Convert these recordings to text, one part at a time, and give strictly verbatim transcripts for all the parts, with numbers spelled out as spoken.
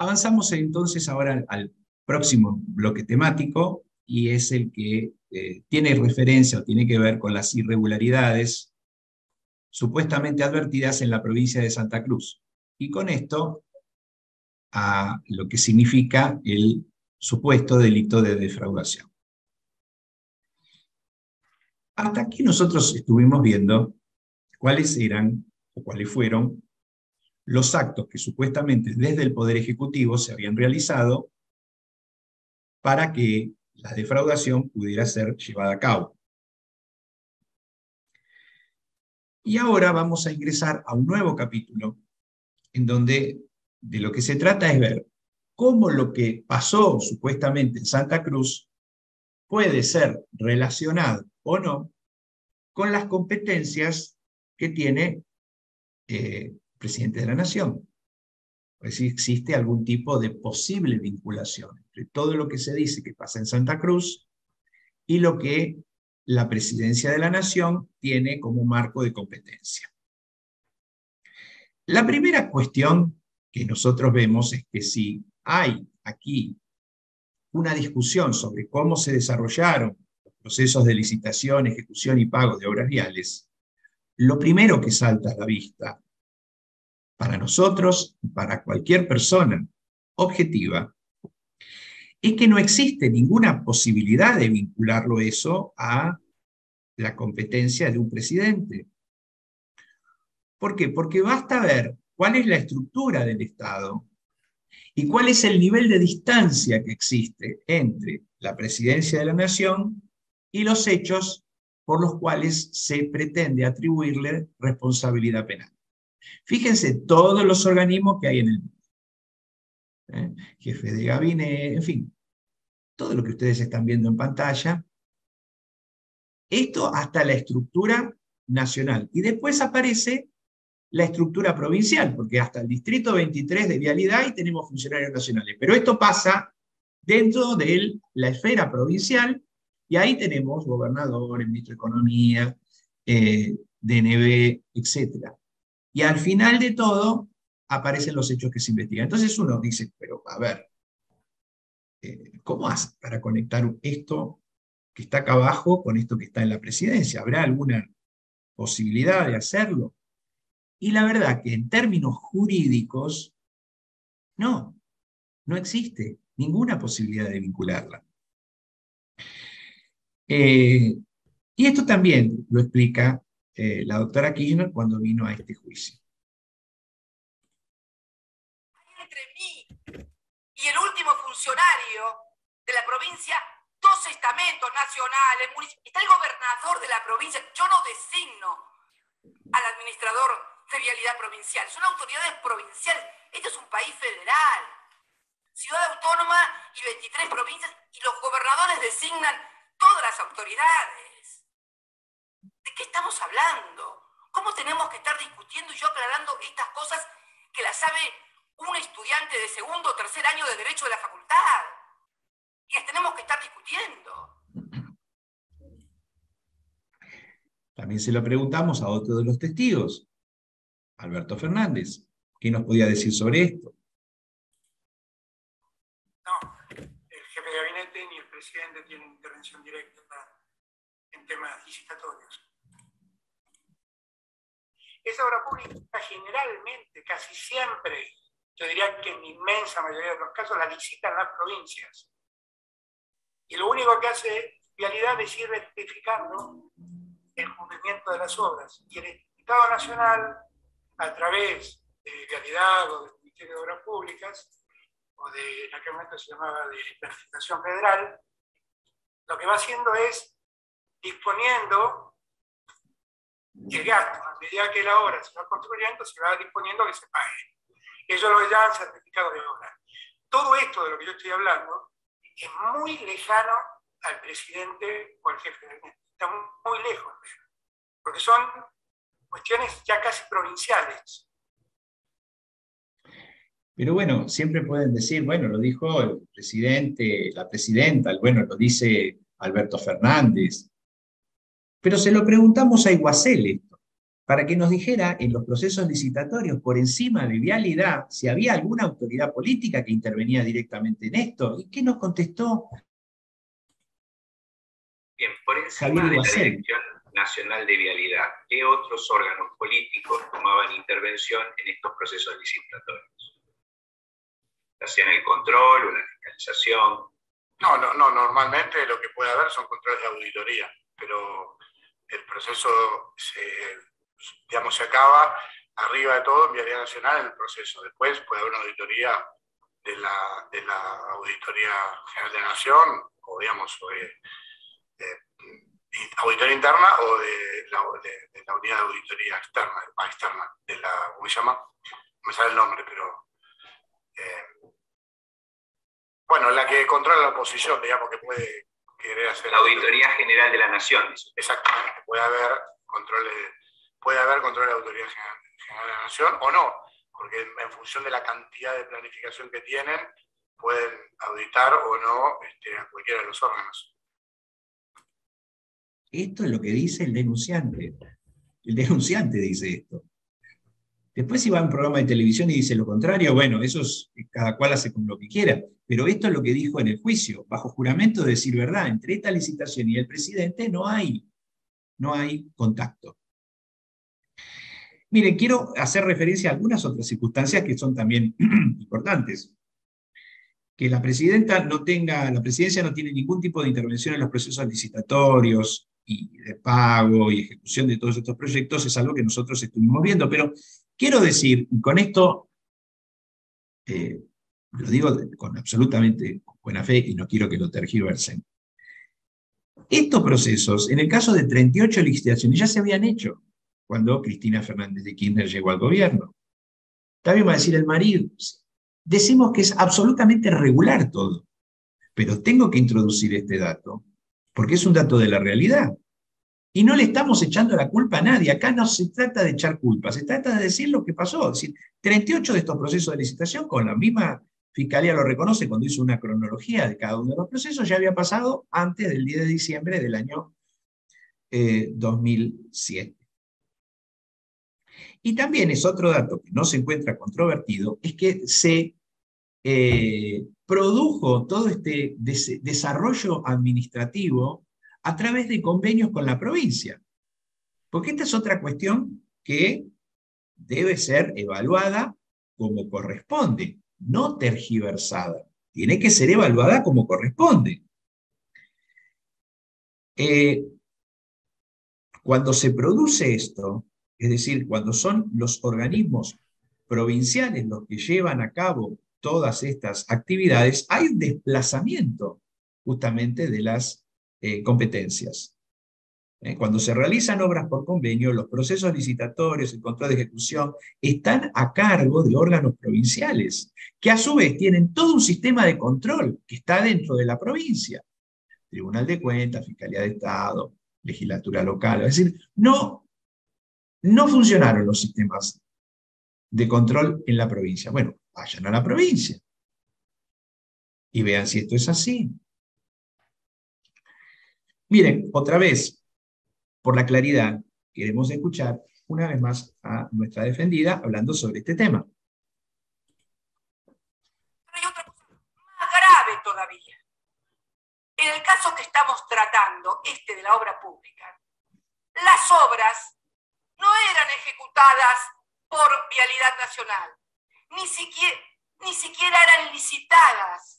Avanzamos entonces ahora al, al próximo bloque temático, y es el que eh, tiene referencia o tiene que ver con las irregularidades supuestamente advertidas en la provincia de Santa Cruz. Y con esto, a lo que significa el supuesto delito de defraudación. Hasta aquí nosotros estuvimos viendo cuáles eran o cuáles fueron los actos que supuestamente desde el Poder Ejecutivo se habían realizado para que la defraudación pudiera ser llevada a cabo. Y ahora vamos a ingresar a un nuevo capítulo en donde de lo que se trata es ver cómo lo que pasó supuestamente en Santa Cruz puede ser relacionado o no con las competencias que tiene eh, el presidente de la Nación. Es decir, existe algún tipo de posible vinculación entre todo lo que se dice que pasa en Santa Cruz y lo que la presidencia de la Nación tiene como marco de competencia. La primera cuestión que nosotros vemos es que si hay aquí una discusión sobre cómo se desarrollaron los procesos de licitación, ejecución y pago de obras viales, lo primero que salta a la vista para nosotros y para cualquier persona objetiva es que no existe ninguna posibilidad de vincularlo eso a la competencia de un presidente. ¿Por qué? Porque basta ver cuál es la estructura del Estado y cuál es el nivel de distancia que existe entre la presidencia de la Nación y los hechos por los cuales se pretende atribuirle responsabilidad penal. Fíjense todos los organismos que hay en el mundo. ¿Eh? Jefe de gabinete, en fin, todo lo que ustedes están viendo en pantalla. Esto hasta la estructura nacional. Y después aparece la estructura provincial, porque hasta el distrito veintitrés de vialidad y tenemos funcionarios nacionales. Pero esto pasa dentro de la esfera provincial, y ahí tenemos gobernadores, ministro de Economía, eh, D N B, etcétera. Y al final de todo aparecen los hechos que se investigan. Entonces uno dice, pero a ver, eh, ¿cómo hace para conectar esto que está acá abajo con esto que está en la presidencia? ¿Habrá alguna posibilidad de hacerlo? Y la verdad que en términos jurídicos, no, no existe ninguna posibilidad de vincularla. Eh, y esto también lo explica eh, la doctora Kirchner cuando vino a este juicio. Entre mí y el último funcionario de la provincia, dos estamentos nacionales, está el gobernador de la provincia. Yo no designo al administrador de vialidad provincial, son autoridades provinciales. Este es un país federal, ciudad autónoma y veintitrés provincias, y los gobernadores designan todas las autoridades. ¿De qué estamos hablando? ¿Cómo tenemos que estar discutiendo y yo aclarando estas cosas que las sabe un estudiante de segundo o tercer año de Derecho de la facultad? Y las tenemos que estar discutiendo. También se lo preguntamos a otro de los testigos, Alberto Fernández. ¿Qué nos podía decir sobre esto? No, el jefe de gabinete ni el presidente tienen intervención directa en temas licitatorios. Esa obra pública generalmente, casi siempre, yo diría que en la inmensa mayoría de los casos, la licitan las provincias. Y lo único que hace Vialidad es ir rectificando el cumplimiento de las obras. Y el Estado Nacional, a través de Vialidad o del Ministerio de Obras Públicas, o de, en aquel momento se llamaba de Planificación Federal, lo que va haciendo es disponiendo el gasto. A medida que la obra se va construyendo, se va disponiendo que se pague. Eso lo llaman certificado de obra. Todo esto de lo que yo estoy hablando es muy lejano al presidente o al jefe de gabinete. Está muy, muy lejos, porque son cuestiones ya casi provinciales. Pero bueno, siempre pueden decir, bueno, lo dijo el presidente, la presidenta, bueno, lo dice Alberto Fernández. Pero se lo preguntamos a Iguacel esto. para que nos dijera en los procesos licitatorios, por encima de vialidad, si había alguna autoridad política que intervenía directamente en esto. ¿Y qué nos contestó? Bien, por encima de la Dirección Nacional de Vialidad, ¿qué otros órganos políticos tomaban intervención en estos procesos licitatorios? ¿Hacían el control o la fiscalización? No, no, no, normalmente lo que puede haber son controles de auditoría, pero el proceso se, digamos, se acaba arriba de todo en Vialidad Nacional en el proceso. Después puede haber una auditoría de la, de la Auditoría General de la Nación, o digamos, o de, de auditoría interna o de la, de, de la unidad de auditoría externa, externa, de la, ¿cómo se llama? No me sale el nombre, pero eh, bueno, la que controla la oposición, digamos, que puede querer hacer... La Auditoría General de la Nación. Dice. Exactamente, puede haber control de, puede haber control de la Auditoría General, General de la Nación o no, porque en, en función de la cantidad de planificación que tienen, pueden auditar o no este, a cualquiera de los órganos. Esto es lo que dice el denunciante. El denunciante dice esto. Después si va a un programa de televisión y dice lo contrario, bueno, eso es, cada cual hace con lo que quiera. Pero esto es lo que dijo en el juicio, bajo juramento de decir verdad. Entre esta licitación y el presidente no hay, no hay contacto. Miren, quiero hacer referencia a algunas otras circunstancias que son también importantes. Que la presidenta no tenga, la presidencia no tiene ningún tipo de intervención en los procesos licitatorios y de pago y ejecución de todos estos proyectos es algo que nosotros estuvimos viendo, pero quiero decir, y con esto eh, lo digo con absolutamente buena fe y no quiero que lo tergiversen, estos procesos, en el caso de treinta y ocho licitaciones, ya se habían hecho cuando Cristina Fernández de Kirchner llegó al gobierno. También va a decir el marido, decimos que es absolutamente regular todo, pero tengo que introducir este dato, porque es un dato de la realidad. Y no le estamos echando la culpa a nadie, acá no se trata de echar culpa, se trata de decir lo que pasó. Es decir, treinta y ocho de estos procesos de licitación, con la misma Fiscalía lo reconoce cuando hizo una cronología de cada uno de los procesos, ya había pasado antes del diez de diciembre del año eh, dos mil siete. Y también es otro dato que no se encuentra controvertido, es que se eh, produjo todo este des desarrollo administrativo a través de convenios con la provincia. Porque esta es otra cuestión que debe ser evaluada como corresponde, no tergiversada. Tiene que ser evaluada como corresponde. Eh, cuando se produce esto, es decir, cuando son los organismos provinciales los que llevan a cabo todas estas actividades, hay un desplazamiento justamente de las eh, competencias. Eh, cuando se realizan obras por convenio, los procesos licitatorios, el control de ejecución, están a cargo de órganos provinciales, que a su vez tienen todo un sistema de control que está dentro de la provincia. Tribunal de Cuentas, Fiscalía de Estado, Legislatura Local. Es decir, no, no funcionaron los sistemas de control en la provincia. Bueno, vayan a la provincia y vean si esto es así. Miren, otra vez, por la claridad, queremos escuchar una vez más a nuestra defendida hablando sobre este tema. Pero hay otra cosa más grave todavía. En el caso que estamos tratando, este de la obra pública, las obras no eran ejecutadas por Vialidad Nacional, ni siquiera, ni siquiera eran licitadas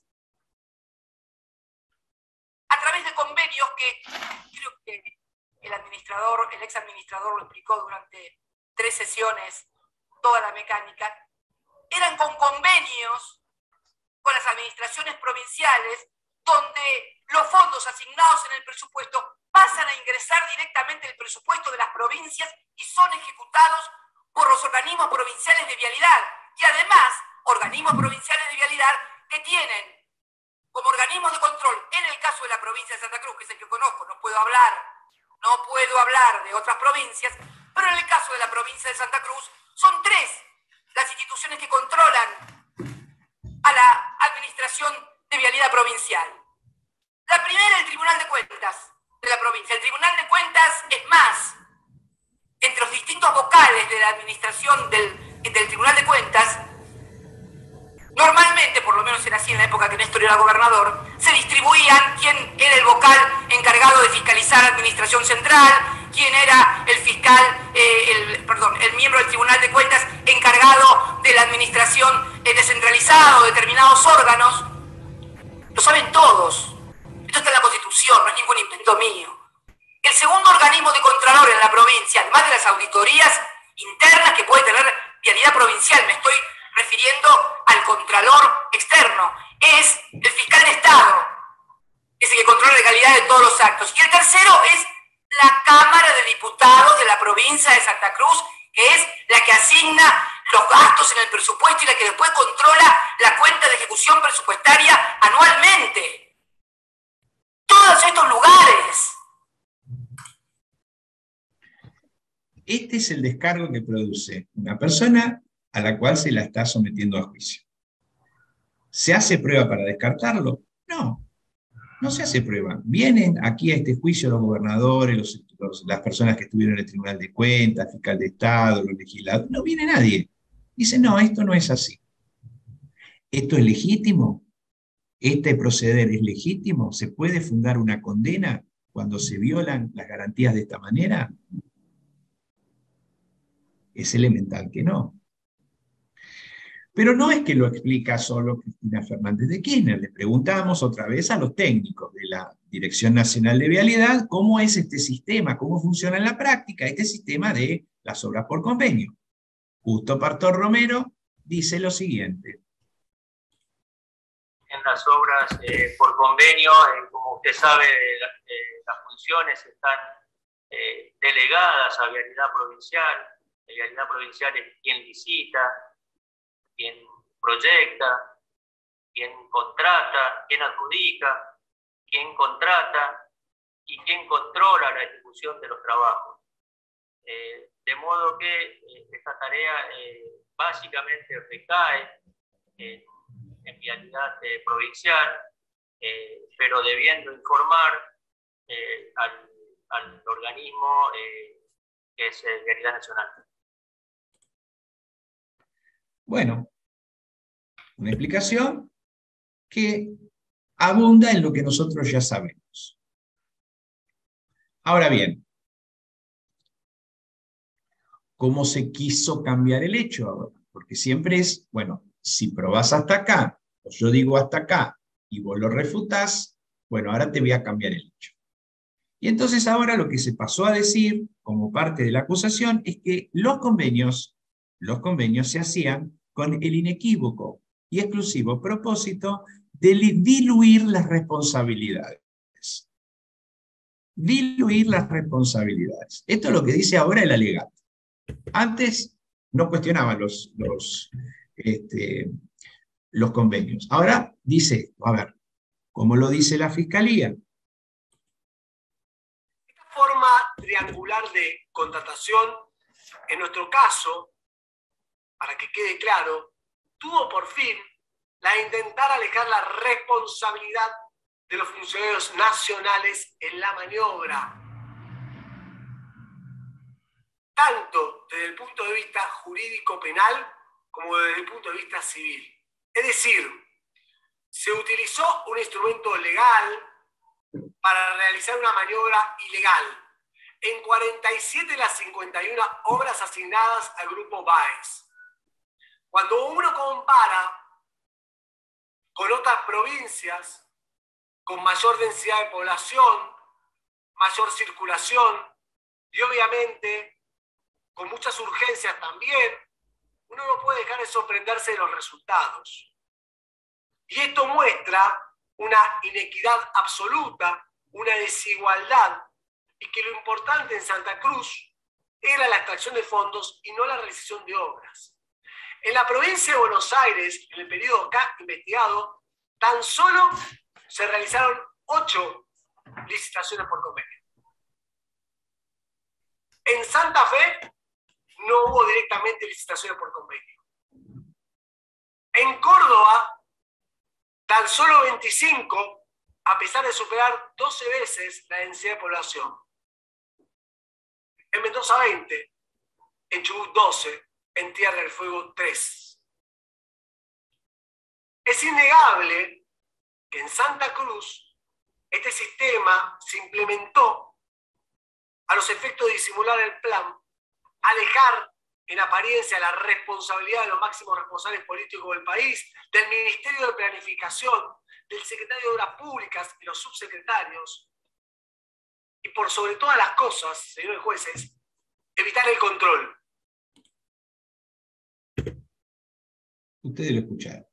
a través de convenios que creo que el administrador, el ex administrador lo explicó durante tres sesiones, toda la mecánica, eran con convenios con las administraciones provinciales donde los fondos asignados en el presupuesto pasan a ingresar directamente el presupuesto de las provincias y son ejecutados por los organismos provinciales de vialidad. Y además, organismos provinciales de vialidad que tienen como organismos de control, en el caso de la provincia de Santa Cruz, que es el que conozco, no puedo hablar, no puedo hablar de otras provincias, pero en el caso de la provincia de Santa Cruz, son tres las instituciones que controlan a la administración de vialidad provincial. La primera, el Tribunal de Cuentas de la provincia. El Tribunal de Cuentas es más, entre los distintos menos era así en la época que Néstor era gobernador, se distribuían quién era el vocal encargado de fiscalizar la administración central, quién era el fiscal, eh, el, perdón, el miembro del Tribunal de Cuentas encargado de la administración eh, descentralizada o determinados órganos. Lo saben todos. Esto está en la Constitución, no es ningún invento mío. El segundo organismo de contralor en la provincia, además de las auditorías internas que puede tener Vialidad Provincial, me estoy refiriendo al contralor externo, es el fiscal de Estado, es el que controla la legalidad de todos los actos. Y el tercero es la Cámara de Diputados de la provincia de Santa Cruz, que es la que asigna los gastos en el presupuesto y la que después controla la cuenta de ejecución presupuestaria anualmente. Todos estos lugares. Este es el descargo que produce una persona a la cual se la está sometiendo a juicio. ¿Se hace prueba para descartarlo? No, no se hace prueba. Vienen aquí a este juicio los gobernadores, los, los, las personas que estuvieron en el Tribunal de Cuentas, fiscal de Estado, los legisladores. No viene nadie. Dice, no, esto no es así. ¿Esto es legítimo? ¿Este proceder es legítimo? ¿Se puede fundar una condena cuando se violan las garantías de esta manera? Es elemental que no. Pero no es que lo explica solo Cristina Fernández de Kirchner. Le preguntamos otra vez a los técnicos de la Dirección Nacional de Vialidad cómo es este sistema, cómo funciona en la práctica este sistema de las obras por convenio. Justo Pastor Romero dice lo siguiente. En las obras eh, por convenio, eh, como usted sabe, eh, las funciones están eh, delegadas a Vialidad Provincial. La Vialidad Provincial es quien licita, quien proyecta, quien contrata, quien adjudica, quien contrata y quien controla la ejecución de los trabajos. Eh, de modo que eh, esta tarea eh, básicamente recae en, en Vialidad eh, Provincial, eh, pero debiendo informar eh, al, al organismo eh, que es eh, Vialidad Nacional. Bueno, una explicación que abunda en lo que nosotros ya sabemos. Ahora bien, ¿cómo se quiso cambiar el hecho ahora? Porque siempre es, bueno, si probás hasta acá, o yo digo hasta acá, y vos lo refutás, bueno, ahora te voy a cambiar el hecho. Y entonces ahora lo que se pasó a decir, como parte de la acusación, es que los convenios Los convenios se hacían con el inequívoco y exclusivo propósito de diluir las responsabilidades. Diluir las responsabilidades. Esto es lo que dice ahora el alegato. Antes no cuestionaban los, los, este, los convenios. Ahora dice, a ver, ¿cómo lo dice la Fiscalía? Esta forma triangular de contratación, en nuestro caso, para que quede claro, tuvo por fin la de intentar alejar la responsabilidad de los funcionarios nacionales en la maniobra, tanto desde el punto de vista jurídico penal como desde el punto de vista civil. Es decir, se utilizó un instrumento legal para realizar una maniobra ilegal en cuarenta y siete de las cincuenta y una obras asignadas al Grupo Báez. Cuando uno compara con otras provincias, con mayor densidad de población, mayor circulación y obviamente con muchas urgencias también, uno no puede dejar de sorprenderse de los resultados. Y esto muestra una inequidad absoluta, una desigualdad, y que lo importante en Santa Cruz era la extracción de fondos y no la realización de obras. En la provincia de Buenos Aires, en el periodo acá investigado, tan solo se realizaron ocho licitaciones por convenio. En Santa Fe no hubo directamente licitaciones por convenio. En Córdoba, tan solo veinticinco, a pesar de superar doce veces la densidad de población. En Mendoza veinte, en Chubut doce, en Tierra del Fuego tres. Es innegable que en Santa Cruz este sistema se implementó a los efectos de disimular el plan, alejar en apariencia la responsabilidad de los máximos responsables políticos del país, del Ministerio de Planificación, del Secretario de Obras Públicas y los subsecretarios, y por sobre todas las cosas, señores jueces, evitar el control. Ustedes lo escucharon.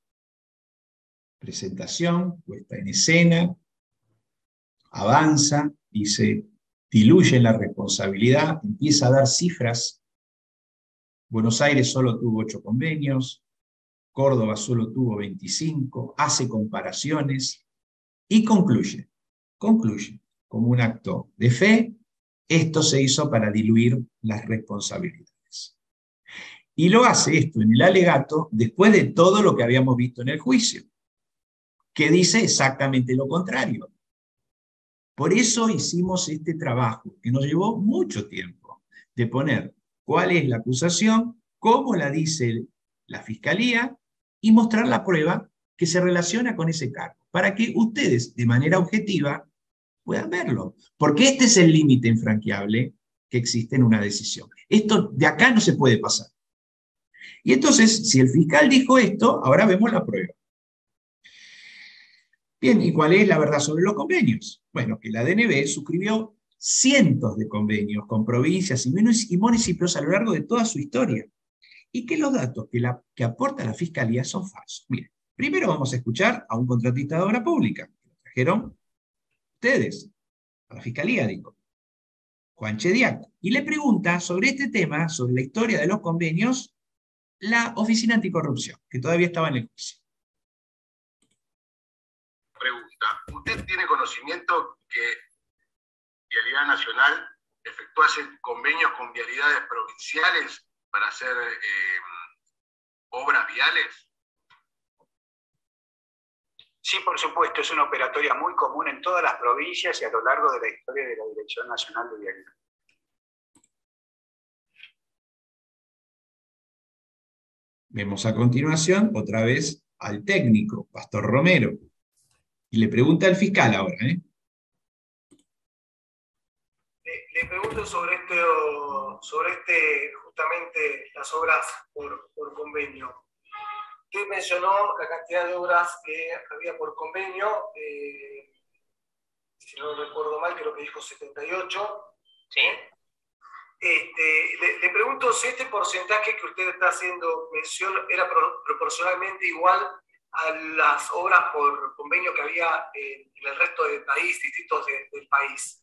Presentación, puesta en escena, avanza y se diluye en la responsabilidad, empieza a dar cifras. Buenos Aires solo tuvo ocho convenios, Córdoba solo tuvo veinticinco, hace comparaciones y concluye, concluye como un acto de fe, esto se hizo para diluir las responsabilidades. Y lo hace esto en el alegato después de todo lo que habíamos visto en el juicio, que dice exactamente lo contrario. Por eso hicimos este trabajo, que nos llevó mucho tiempo, de poner cuál es la acusación, cómo la dice la Fiscalía, y mostrar la prueba que se relaciona con ese cargo, para que ustedes, de manera objetiva, puedan verlo. Porque este es el límite infranqueable que existe en una decisión. Esto de acá no se puede pasar. Y entonces, si el fiscal dijo esto, ahora vemos la prueba. Bien, ¿y cuál es la verdad sobre los convenios? Bueno, que la D N B suscribió cientos de convenios con provincias y municipios a lo largo de toda su historia. Y que los datos que, la, que aporta la Fiscalía son falsos. Miren, primero vamos a escuchar a un contratista de obra pública, que lo trajeron ustedes, a la Fiscalía, digo, Juan Chediak, y le pregunta sobre este tema, sobre la historia de los convenios, la Oficina Anticorrupción, que todavía estaba en el juicio. Pregunta, ¿usted tiene conocimiento que Vialidad Nacional efectuase convenios con vialidades provinciales para hacer eh, obras viales? Sí, por supuesto, es una operatoria muy común en todas las provincias y a lo largo de la historia de la Dirección Nacional de Vialidad. Vemos a continuación otra vez al técnico, Pastor Romero, y le pregunta al fiscal ahora, ¿eh? Le, le pregunto sobre este, sobre este, justamente las obras por, por convenio. Usted mencionó la cantidad de obras que había por convenio, eh, si no recuerdo mal, creo que dijo setenta y ocho. Sí. Este, le, le pregunto si este porcentaje que usted está haciendo mención era pro, proporcionalmente igual a las obras por convenio que había en, en el resto del país, distritos de, del país.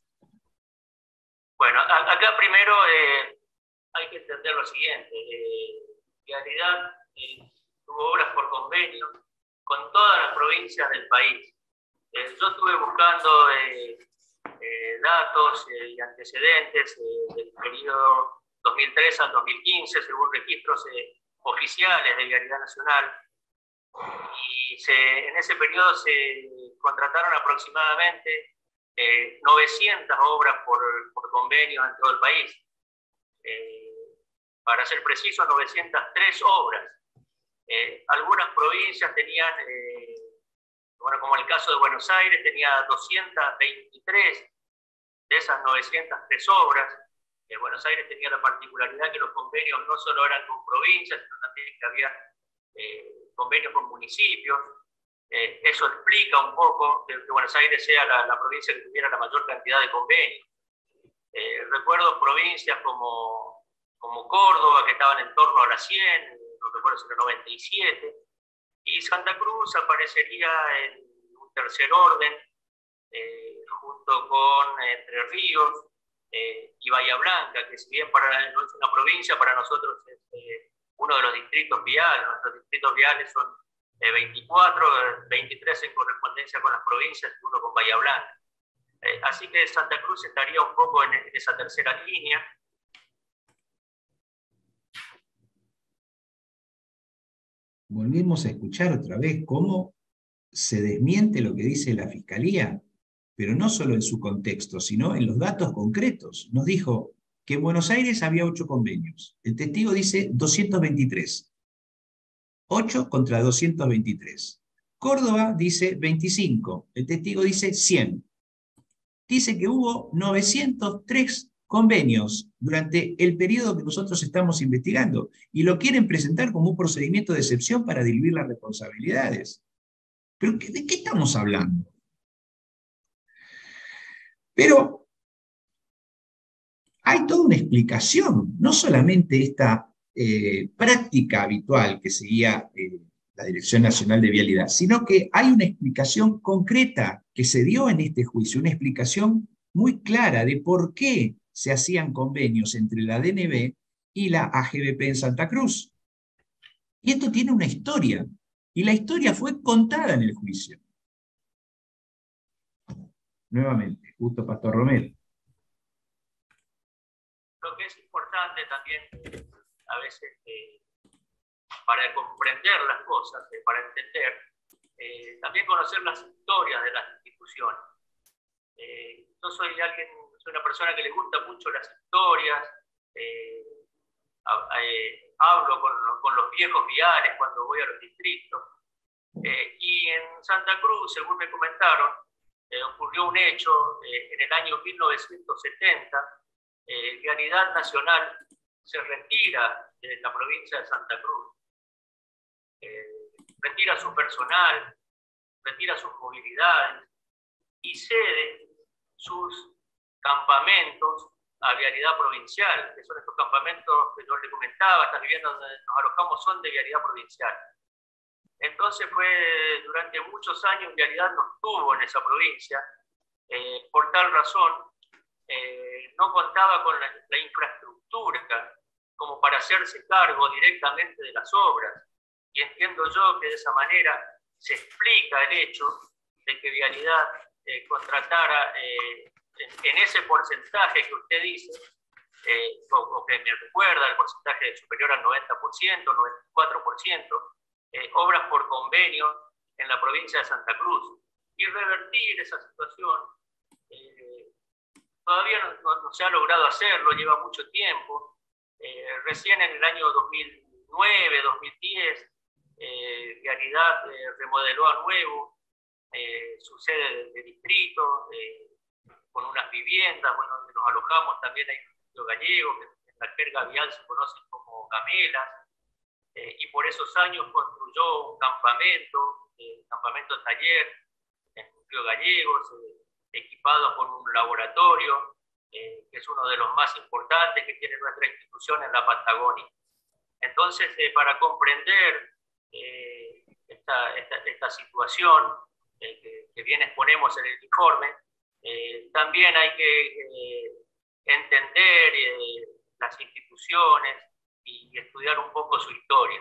Bueno, a, acá primero eh, hay que entender lo siguiente. Eh, Vialidad eh, tuvo obras por convenio con todas las provincias del país. Eh, yo estuve buscando eh, eh, datos eh, y antecedentes eh, del periodo dos mil tres al dos mil quince, según registros eh, oficiales de Vialidad Nacional. Y se, en ese periodo se contrataron aproximadamente eh, novecientas obras por, por convenio en todo el país. Eh, para ser preciso, novecientas tres obras. Eh, algunas provincias tenían, eh, bueno, como en el caso de Buenos Aires, tenía doscientas veintitrés de esas novecientas tres obras. Eh, Buenos Aires tenía la particularidad que los convenios no solo eran con provincias, sino también que había eh, convenios con municipios. Eh, eso explica un poco que, que Buenos Aires sea la, la provincia que tuviera la mayor cantidad de convenios. Eh, recuerdo provincias como, como Córdoba, que estaban en torno a las cien, no recuerdo si era noventa y siete, y Santa Cruz aparecería en un tercer orden, eh, junto con Entre Ríos eh, y Bahía Blanca, que si bien para, no es una provincia, para nosotros es eh, uno de los distritos viales. Nuestros distritos viales son eh, veinticuatro, veintitrés en correspondencia con las provincias y uno con Bahía Blanca. Eh, así que Santa Cruz estaría un poco en, en esa tercera línea. Volvemos a escuchar otra vez cómo se desmiente lo que dice la Fiscalía, pero no solo en su contexto, sino en los datos concretos. Nos dijo que en Buenos Aires había ocho convenios. El testigo dice doscientos veintitrés. ocho contra doscientos veintitrés. Córdoba dice veinticinco, el testigo dice cien. Dice que hubo novecientos tres convenios durante el periodo que nosotros estamos investigando y lo quieren presentar como un procedimiento de excepción para diluir las responsabilidades. ¿Pero de qué estamos hablando? Pero hay toda una explicación, no solamente esta eh, práctica habitual que seguía eh, la Dirección Nacional de Vialidad, sino que hay una explicación concreta que se dio en este juicio, una explicación muy clara de por qué se hacían convenios entre la D N B y la A G B P en Santa Cruz. Y esto tiene una historia, y la historia fue contada en el juicio. Nuevamente, Justo Pastor Romero. Lo que es importante también, a veces, eh, para comprender las cosas, eh, para entender, eh, también conocer las historias de las instituciones. Eh, yo soy alguien, soy una persona que le gusta mucho las historias, eh, a, eh, hablo con, con los viejos viales cuando voy a los distritos, eh, y en Santa Cruz, según me comentaron, eh, ocurrió un hecho eh, en el año mil novecientos setenta. Eh, Vialidad Nacional se retira de la provincia de Santa Cruz, eh, retira su personal, retira sus movilidades y cede sus campamentos a Vialidad Provincial, que son estos campamentos que yo les comentaba, estas viviendas donde nos alojamos son de Vialidad Provincial. Entonces fue, durante muchos años Vialidad no estuvo en esa provincia, eh, por tal razón, Eh, no contaba con la, la infraestructura como para hacerse cargo directamente de las obras. Y entiendo yo que de esa manera se explica el hecho de que Vialidad eh, contratara eh, en, en ese porcentaje que usted dice, eh, o, o que me recuerda, el porcentaje superior al noventa por ciento, noventa y cuatro por ciento, eh, obras por convenio en la provincia de Santa Cruz. Y revertir esa situación eh, todavía no, no, no se ha logrado hacerlo, lleva mucho tiempo. Eh, recién en el año dos mil nueve, dos mil diez, eh, Vialidad eh, remodeló a nuevo eh, su sede de, de distrito, eh, con unas viviendas, bueno, donde nos alojamos. También hay un gallego, que en la jerga vial se conocen como camelas, eh, y por esos años construyó un campamento, eh, campamento taller en Río Gallegos, eh, equipado con un laboratorio, eh, que es uno de los más importantes que tiene nuestra institución en la Patagonia. Entonces, eh, para comprender eh, esta, esta, esta situación eh, que, que bien exponemos en el informe, eh, también hay que eh, entender eh, las instituciones y estudiar un poco su historia.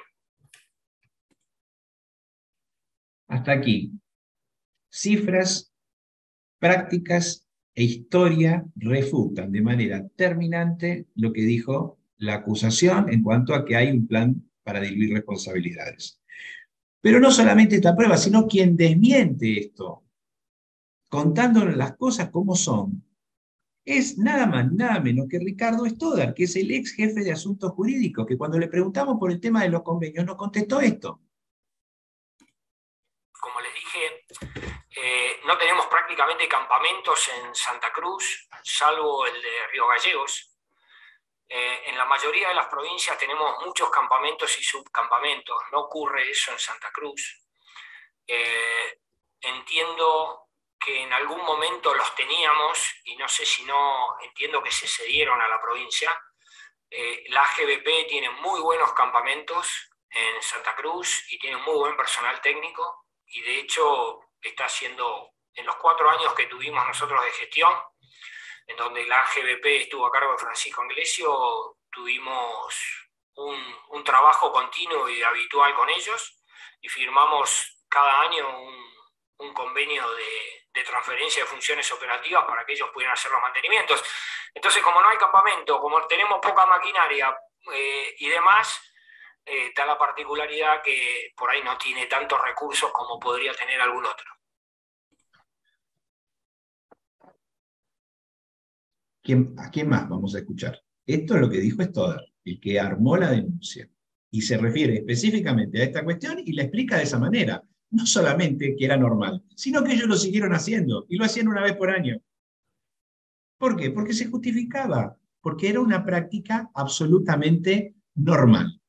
Hasta aquí. Cifras, prácticas e historia refutan de manera terminante lo que dijo la acusación en cuanto a que hay un plan para diluir responsabilidades. Pero no solamente esta prueba, sino quien desmiente esto, contándonos las cosas como son, es nada más, nada menos que Ricardo Stoddard, que es el ex jefe de asuntos jurídicos, que cuando le preguntamos por el tema de los convenios nos contestó esto. Como les dije, eh, no tenemos prácticamente campamentos en Santa Cruz, salvo el de Río Gallegos. Eh, en la mayoría de las provincias tenemos muchos campamentos y subcampamentos, no ocurre eso en Santa Cruz. Eh, entiendo que en algún momento los teníamos, y no sé si no, entiendo que se cedieron a la provincia. Eh, la A G B P tiene muy buenos campamentos en Santa Cruz y tiene muy buen personal técnico, y de hecho está haciendo, en los cuatro años que tuvimos nosotros de gestión, en donde la A G B P estuvo a cargo de Francisco Inglesio, tuvimos un, un trabajo continuo y habitual con ellos, y firmamos cada año un, un convenio de, de transferencia de funciones operativas para que ellos pudieran hacer los mantenimientos. Entonces, como no hay campamento, como tenemos poca maquinaria eh, y demás, eh, está la particularidad que por ahí no tiene tantos recursos como podría tener algún otro. ¿Quién, ¿A quién más vamos a escuchar? Esto es lo que dijo Stoddard, el que armó la denuncia. y se refiere específicamente a esta cuestión y la explica de esa manera. No solamente que era normal, sino que ellos lo siguieron haciendo y lo hacían una vez por año. ¿Por qué? Porque se justificaba, porque era una práctica absolutamente normal.